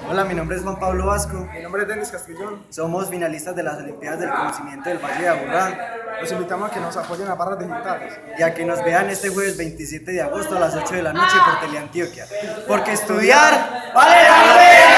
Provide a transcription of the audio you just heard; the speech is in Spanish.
Hola, mi nombre es Juan Pablo Vasco. Mi nombre es Denis Castrillón. Somos finalistas de las Olimpiadas del Conocimiento del Valle de Aburrá. Los invitamos a que nos apoyen a barras digitales. Y a que nos vean este jueves 27 de agosto a las 8 de la noche por Teleantioquia. Porque estudiar vale la pena.